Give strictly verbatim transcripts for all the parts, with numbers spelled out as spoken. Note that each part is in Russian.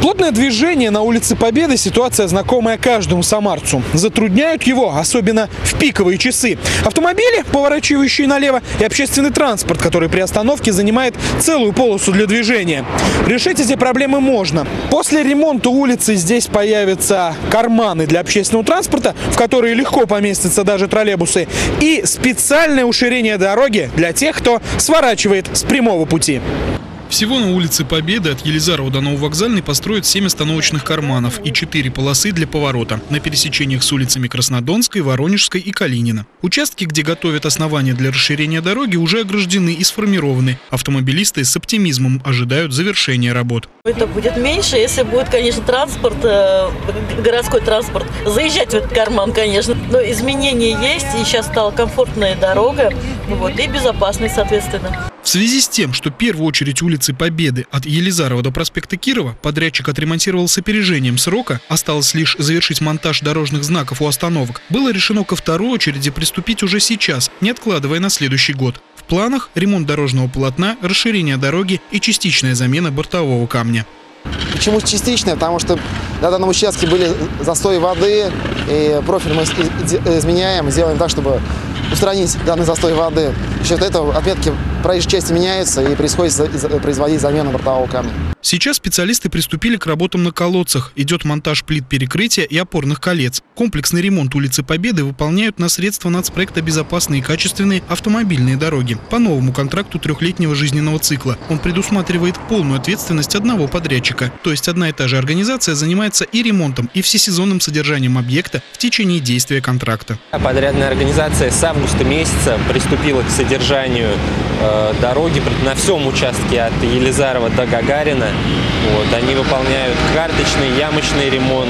Плотное движение на улице Победы – ситуация, знакомая каждому самарцу. Затрудняют его, особенно в пиковые часы, автомобили, поворачивающие налево, и общественный транспорт, который при остановке занимает целую полосу для движения. Решить эти проблемы можно. После ремонта улицы здесь появятся карманы для общественного транспорта, в которые легко поместятся даже троллейбусы, и специальное уширение дороги для тех, кто сворачивает с прямого пути. Всего на улице Победы от Елизарова до Нововокзальной построят семь остановочных карманов и четыре полосы для поворота на пересечениях с улицами Краснодонской, Воронежской и Калинина. Участки, где готовят основания для расширения дороги, уже ограждены и сформированы. Автомобилисты с оптимизмом ожидают завершения работ. Это будет меньше, если будет, конечно, транспорт, городской транспорт, заезжать в этот карман, конечно. Но изменения есть, и сейчас стала комфортная дорога, вот, и безопасность, соответственно. В связи с тем, что в первую очередь улицы Победы от Елизарова до проспекта Кирова подрядчик отремонтировал с опережением срока, осталось лишь завершить монтаж дорожных знаков у остановок, было решено ко второй очереди приступить уже сейчас, не откладывая на следующий год. В планах ремонт дорожного полотна, расширение дороги и частичная замена бортового камня. Почему частичная? Потому что на данном участке были застои воды, и профиль мы изменяем, сделаем так, чтобы устранить данный застой воды. За счет этого отметки проезжей части меняются и происходит производить замену бортового камня. Сейчас специалисты приступили к работам на колодцах. Идет монтаж плит перекрытия и опорных колец. Комплексный ремонт улицы Победы выполняют на средства нацпроекта «Безопасные и качественные автомобильные дороги» по новому контракту трехлетнего жизненного цикла. Он предусматривает полную ответственность одного подрядчика. То есть одна и та же организация занимается и ремонтом, и всесезонным содержанием объекта в течение действия контракта. Подрядная организация с августа месяца приступила к содержанию э, дороги на всем участке от Елизарова до Гагарина. Вот, они выполняют карточный, ямочный ремонт,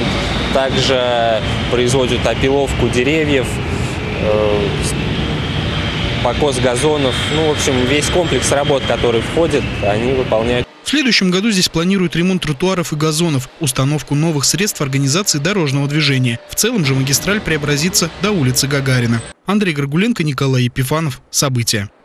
также производят опиловку деревьев, э, покос газонов. Ну, в общем, весь комплекс работ, который входит, они выполняют. В следующем году здесь планируют ремонт тротуаров и газонов, установку новых средств организации дорожного движения. В целом же магистраль преобразится до улицы Гагарина. Андрей Горгуленко, Николай Епифанов. События.